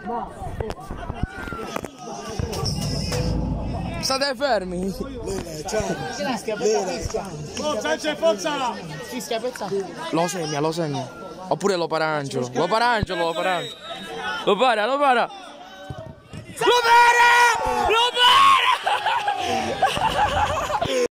State fermi. Lo segna, lo segna. Oppure lo para Angelo. Lo para Angelo, lo para Angelo. Lo para, lo para. Lo para! Lo para!